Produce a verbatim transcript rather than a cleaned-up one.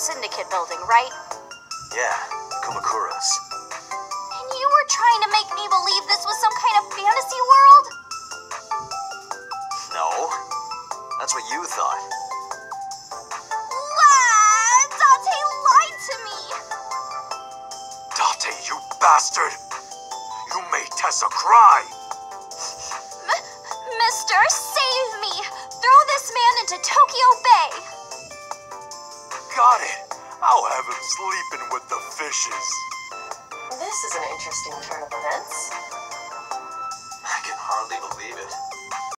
Syndicate building, right? Yeah, Kumakura's. And you were trying to make me believe this was some kind of fantasy world? No, that's what you thought. What? Date lied to me! Date, you bastard! You made Tessa cry! M- Mister, save me! Throw this man into Tokyo Bay! Got it! I'll have him sleeping with the fishes. This is an interesting turn of events. I can hardly believe it.